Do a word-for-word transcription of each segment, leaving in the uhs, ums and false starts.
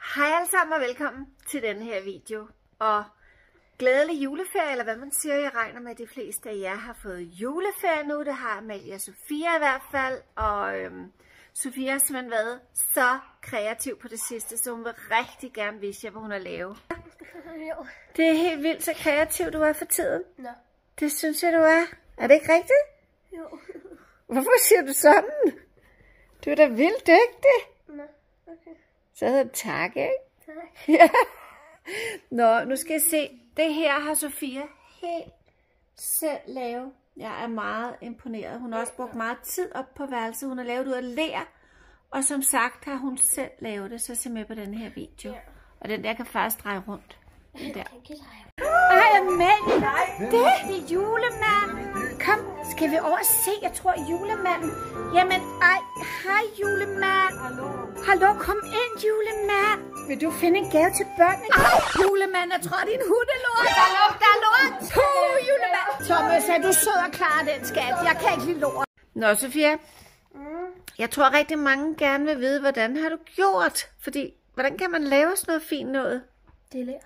Hej alle sammen og velkommen til denne her video. Og glædelig juleferie, eller hvad man siger. Jeg regner med, at de fleste af jer har fået juleferie nu. Det har Amalie og Sofia i hvert fald. Og øhm, Sofia har simpelthen været så kreativ på det sidste, så hun vil rigtig gerne vise jer, hvad hun har lavet. Det er helt vildt så kreativ, du er for tiden. Nå. Det synes jeg, du er. Er det ikke rigtigt? Jo. Hvorfor siger du sådan? Du er da vildt dygtig. Nå, okay. Så hedder det tak, ikke? Tak. Ja. Nå, nu skal jeg se. Det her har Sofia helt selv lavet. Jeg er meget imponeret. Hun har også brugt meget tid op på værelset. Hun har lavet ud af ler. Og som sagt har hun selv lavet det. Så se med på den her video. Ja. Og den der kan faktisk dreje rundt. Den der. Ej, Amalie. Det er julemanden. Kom, skal vi over og se? Jeg tror julemanden. Jamen, ej, hej julemand. Hallo. Hallo, kom ind julemand. Vil du finde en gave til børnene? Ej, julemand, jeg tror, det er en hundelort. Der lugter lort. Puh, julemand. Thomas, er du sød og klar den skat? Jeg kan ikke lide lort. Nå, Sofia. Mm. Jeg tror rigtig mange gerne vil vide, hvordan har du gjort? Fordi, hvordan kan man lave sådan noget fint noget? Det er lær.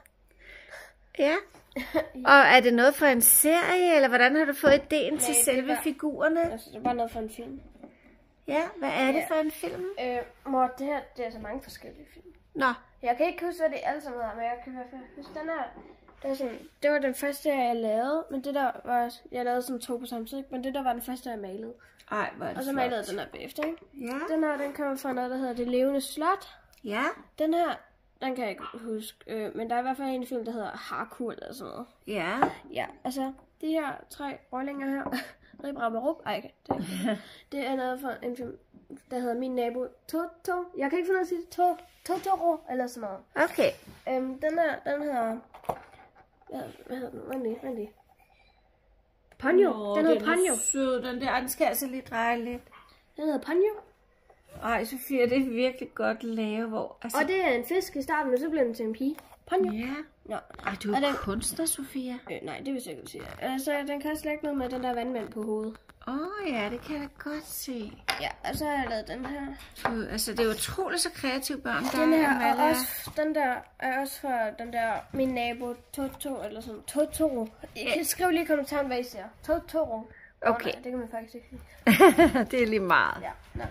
Ja. Og er det noget for en serie, eller hvordan har du fået idéen til selve bare, figurerne? Altså, det er bare noget for en film. Ja, hvad er det ja. for en film? Øh, mor, det her, det er så mange forskellige film. Nå. Jeg kan ikke huske, hvad det alle sammen hedder, men jeg kan i hvert fald huske den her. Det var, sådan, det var den første, jeg lavede, men det der var, jeg lavede sådan to på samme tid, men det der var den første, jeg malede. Ej, hvor er det Og så flot. malede jeg den her bagefter, ikke? Ja. Den her, den kommer fra noget, der hedder Det Levende Slot. Ja. Den her, den kan jeg ikke huske, øh, men der er i hvert fald en film, der hedder Harkur eller sådan noget. Ja. Ja, altså, de her tre rollinger her, Rip, Rap og Rup, ej, okay, det, det er noget fra en film, der hedder Min Nabo Toto. Jeg kan ikke finde ud af at sige det, to, Totoro eller sådan noget. Okay. Øhm, den her, den hedder, hvad, hvad hedder den, vent lige, vent lige. Ponyo, Nå, den hedder den er Ponyo. sød, den der, den skal altså lige dreje lidt. Den hedder Ponyo. Ej, Sofia, det er virkelig godt lavet, hvor... Altså... Og det er en fisk i starten, men så bliver den til en pige. Ponyo. Ja. Nå. Ej, du er Og den... kunstner, Sofia. Øh, nej, det vil jeg ikke sige. Altså, den kan også lægge noget med den der vandmand på hovedet. Åh oh, ja, det kan jeg godt se. Ja, og så har jeg lavet den her. Du, altså, det er utroligt så kreative børn, der Den er. her, og også, den der er også fra den der Min Nabo Toto, eller sådan, Totoro. Yeah. Skriv lige i kommentaren, hvad I siger. Totoro. Okay. Oh, nej, det kan man faktisk ikke. Det er lige meget. Ja, nej.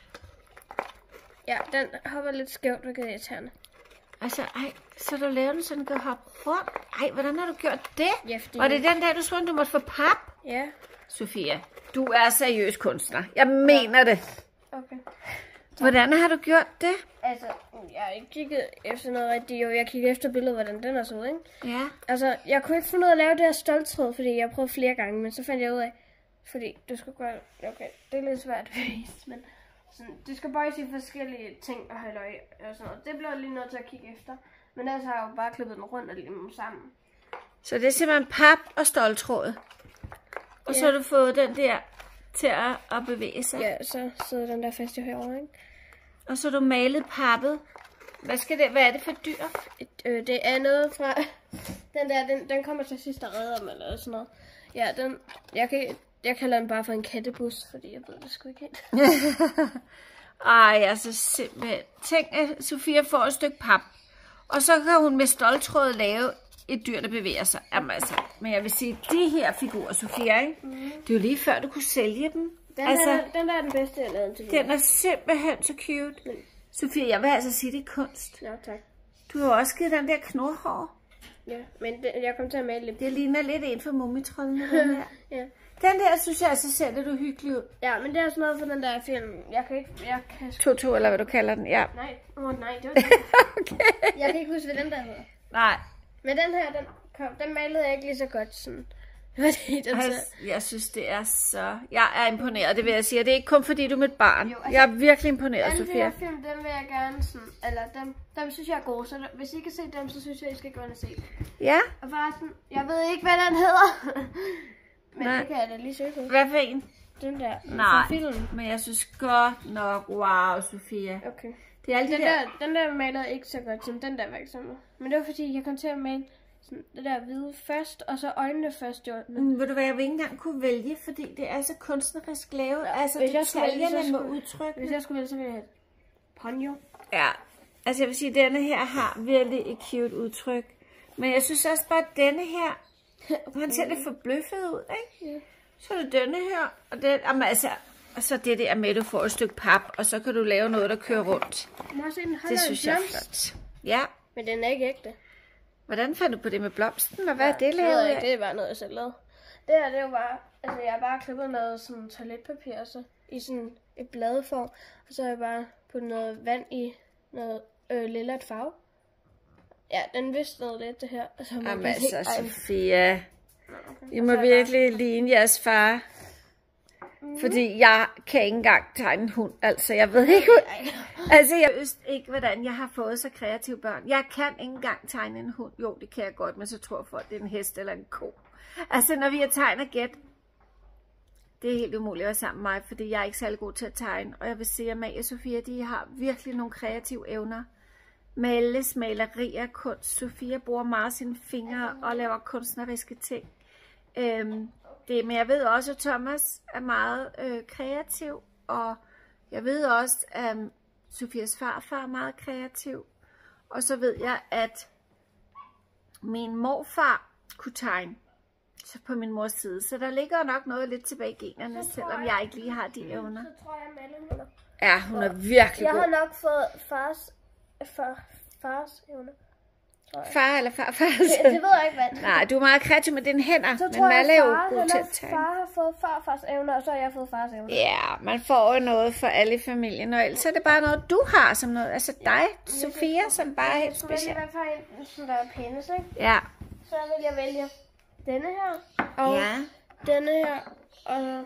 Ja, den hopper lidt skævt, hvilket er irriterende. Altså, ej, så du lavet den, så den kan hoppe rundt. Ej, hvordan har du gjort det? Ja, fordi... Og det er den der, du troede, du måtte få pap? Ja. Sofia, du er seriøs kunstner. Jeg mener ja. det. Okay. Hvordan har du gjort det? Altså, jeg har ikke kigget efter noget rigtigt. Jo, jeg kiggede efter billedet, hvordan den er så ud, ikke? Ja. Altså, jeg kunne ikke finde ud af at lave det her stoltråd, fordi jeg prøvede flere gange, men så fandt jeg ud af, fordi du skal gøre, okay, det er lidt svært at vise, men sådan, du skal bøjes i forskellige ting og holde øje og sådan noget. Det bliver jeg lige nødt til at kigge efter, men ellers har jeg jo bare klippet den rundt og limet dem sammen. Så det er simpelthen pap og ståltråd. Og ja. Så har du fået den der til at, at bevæge sig. Ja, så sidder den der fast i herovre, ikke? Og så har du malet pappet. Hvad, skal det, hvad er det for dyr? Et, øh, det er noget fra... Den der, den, den kommer til sidst og redder mig, eller sådan noget. Ja, den... Jeg, kan, jeg kalder den bare for en kattebus, fordi jeg ved det sgu ikke helt. Ej, altså simpelthen. Tænk, at Sofia får et stykke pap. Og så kan hun med ståltråd lave et dyr, der bevæger sig. Jamen altså, men jeg vil sige, de her figurer, Sofia, ikke? Mm. Det er jo lige før, du kunne sælge dem. Den, altså, der, den der er den bedste, jeg lavede til. Den er simpelthen så cute. Mm. Sofia, jeg vil altså sige, det er kunst. Ja, tak. Du har også givet den der knurhår. Ja, men det, jeg kom til at male lidt. Det ligner lidt en for Mumitrollene, den her. Ja. Den der, synes jeg altså ser lidt uhyggelig ud. Ja, men det er sådan noget for den der film. Jeg kan ikke... Jeg kan... Toto, eller hvad du kalder den, ja. Nej, oh, nej, det var det. Okay. Jeg kan ikke huske, hvad den der hedder. Nej. Men den her, den, kom, den malede jeg ikke lige så godt sådan. Fordi den altså, så... Jeg synes, det er så... Jeg er imponeret, det vil jeg sige. Og det er ikke kun fordi, du er mit barn. Jo, altså, jeg er virkelig imponeret, alle Sofia. De her film, dem vil jeg gerne sådan... Eller dem, dem synes jeg er gode. Så hvis I kan se dem, så synes jeg, I skal gå ind og se dem. Ja. Og forresten, jeg ved ikke, hvad den hedder. Men Nej. det kan jeg da lige søge på. Hvad for en? Den der. Nej, film. Men jeg synes godt nok... Wow, Sofia. Okay. Det er alle de den der... der... Den der malede ikke så godt som den der var eksempel. Men det var fordi, jeg kom til at male... Sådan, det der hvide først, og så øjnene først. Jo. Men... Mm, ved du hvad, jeg vil ikke engang kunne vælge, fordi det er så kunstnerisk lavet. Ja, altså, hvis jeg skulle vælge, detaljerne så må skulle, udtrykke. Hvis jeg skulle vælge, så ville jeg have Ponyo. Ja, Altså jeg vil sige, at denne her har virkelig et cute udtryk. Men jeg synes også bare, at denne her, han ser lidt forbløffet ud, ikke? Ja. Så er det denne her, og, den, jamen, altså, og så det der med, at du får et stykke pap, og så kan du lave noget, der kører rundt. Det synes jeg er flot. Ja. Men den er ikke ægte. Hvordan fandt du på det med blomsten, og hvad ja, er det lavet af? Det er bare noget, jeg selv lavede. Det her, det er jo bare, altså jeg har bare klippet noget sådan toiletpapir, og så i sådan et bladeform, og så har jeg bare puttet noget vand i noget øh, lilla farve. Ja, den vidste noget lidt, det her. Altså, jamen altså, Sofia, I må virkelig ligne jeres far. Mm. Fordi jeg kan ikke engang tegne en hund, altså jeg ved ikke, altså jeg ved ikke, hvordan jeg har fået så kreative børn. Jeg kan ikke engang tegne en hund, jo det kan jeg godt, men så tror folk, det er en hest eller en ko. Altså når vi har tegnet gæt, det er helt umuligt at være sammen med mig, fordi jeg er ikke særlig god til at tegne. Og jeg vil sige, at Amalie og Sofia, de har virkelig nogle kreative evner. Males, malerier, kunst. Sofia bruger meget sine fingre og laver kunstneriske ting. Øhm, det, men jeg ved også, at Thomas er meget øh, kreativ. Og jeg ved også, at um, Sofias farfar er meget kreativ. Og så ved jeg, at min morfar kunne tegne. Så på min mors side. Så der ligger nok noget lidt tilbage i generne, selvom jeg, jeg ikke lige har de evner. Så tror jeg, Amalie hun er. Ja, hun er virkelig jeg god. Jeg har nok fået fars, far, fars evner. Far eller farfar? Det, det ved jeg ikke, hvad. Nej, du er meget kreativ med dine hænder. Så men tror Malle jeg, er jo far, god til at tegne. Far har fået farfars evner, og så har jeg fået fars evner. Ja, man får jo noget for alle i familien, og ellers er det bare noget, du har som noget. Altså dig, ja, Sofia, som bare er helt specielt. Jeg vil vælge en, sådan der er penis, ikke? Ja. Så vil jeg vælge denne her, og ja. denne her, og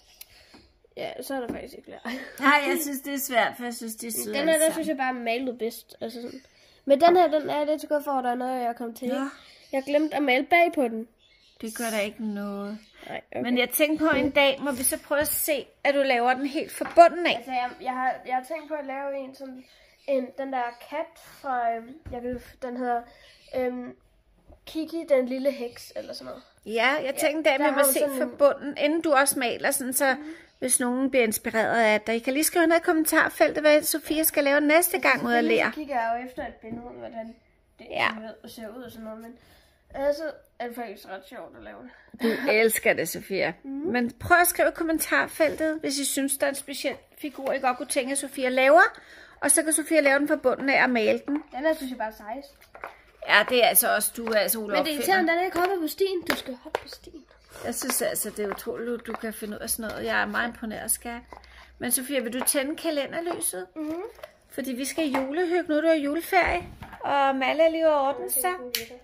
ja, så er der faktisk ikke flere. Nej, jeg synes, det er svært, for jeg synes, det er søde. Den her, der synes jeg bare er malet bedst. Altså sådan. Men den her, den er lidt så godt for, at der er noget, jeg kom til. Ja. Jeg glemte at male bag på den. Det gør der ikke noget. Nej, okay. Men jeg tænkte på en dag, må vi så prøve at se, at du laver den helt fra bunden af. Altså, jeg, jeg, har, jeg har tænkt på at lave en som en, den der kat fra, øhm, jeg ved, den hedder øhm, Kiki, den lille heks, eller sådan noget. Ja, jeg tænkte, at vi må se fra bunden, inden du også maler, sådan, så mm. hvis nogen bliver inspireret af det. I kan lige skrive ned i kommentarfeltet, hvad Sofia skal lave næste gang ud af lære. Så kigger jeg jo efter et billede, hvordan det ja. ved, ser ud og sådan noget, men altså er det faktisk ret sjovt at lave det. Du elsker det, Sofia. Mm. Men prøv at skrive i kommentarfeltet, hvis I synes, der er en speciel figur, I godt kunne tænke, at Sofia laver. Og så kan Sofia lave den fra bunden af og male den. Den er, synes jeg, bare sejst. Ja, det er altså også, du er altså Ole. Men det er irriterende, den er ikke hoppet på stien. Du skal hoppe på stien. Jeg synes altså, det er utroligt, du kan finde ud af sådan noget. Jeg er meget imponeret, skat. Men Sofia, vil du tænde kalenderlyset? Mhm. Fordi vi skal julehygge, nu er du er juleferie. Og Malle er lige over orden sig.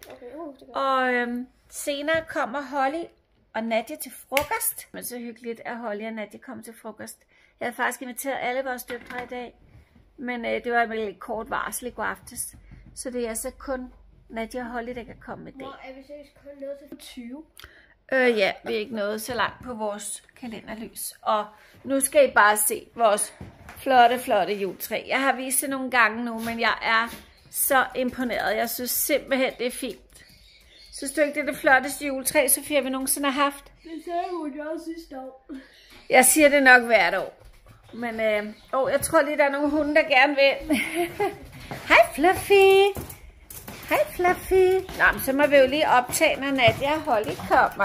Og øhm, senere kommer Holly og Nadia til frokost. Men så hyggeligt, at Holly og Nadia kommer til frokost. Jeg havde faktisk inviteret alle vores døtre i dag. Men øh, det var med lidt kort varsel i går aftes. Så det er altså kun Nadia og Holly, der kan komme i dag. Nå, er vi seriøst kun nået til tyve? Øh, ja, vi er ikke nået så langt på vores kalenderlys. Og nu skal I bare se vores flotte, flotte juletræ. Jeg har vist det nogle gange nu, men jeg er så imponeret. Jeg synes simpelthen, det er fint. Synes du ikke, det er det flotteste juletræ, Sofia, vi nogensinde har haft? Det sagde hun jo også sidste år. Jeg siger det nok hvert år. Men øh, åh, jeg tror lige, der er nogle hunde, der gerne vil. Hej, Fluffy. Hej, Fluffy. Nå, men så må vi jo lige optage, når Nadia og Holly kommer.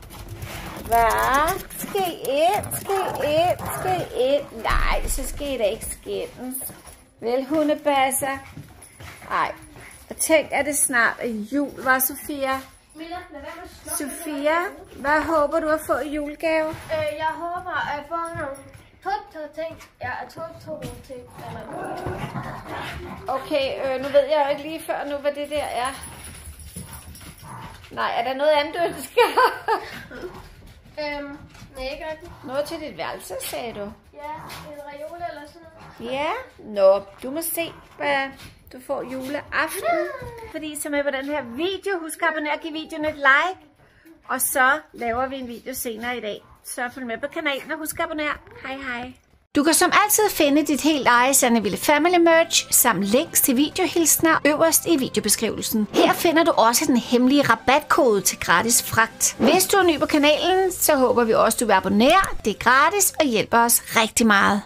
Hvad? Skal I ind? Skal I ind? Skal I ind? Nej, så skal I da ikke skændes. Vel, hundebasser? Ej, og tænk, at det snart er jul, var Sofia? Milla, lad være med at slå. Sofia, hvad håber du at få i julegave? Øh, jeg håber at få nogle to ting. Ja, to to ting. Okay, øh, nu ved jeg jo ikke lige før nu, hvad det der er. Nej, er der noget andet, du ønsker? øhm, nej, ikke rigtigt. Noget til dit værelse, sagde du? Ja, en reol eller sådan noget. Ja, nå, du må se, hvad du får juleaften. Fordi I så med på den her video, husk at abonnere og give videoen et like. Og så laver vi en video senere i dag. Så følg med på kanalen og husk at abonnere. Hej hej. Du kan som altid finde dit helt eget Sanneville Family merch samt links til videohilsner øverst i videobeskrivelsen. Her finder du også den hemmelige rabatkode til gratis fragt. Hvis du er ny på kanalen, så håber vi også, du vil abonnere. Det er gratis og hjælper os rigtig meget.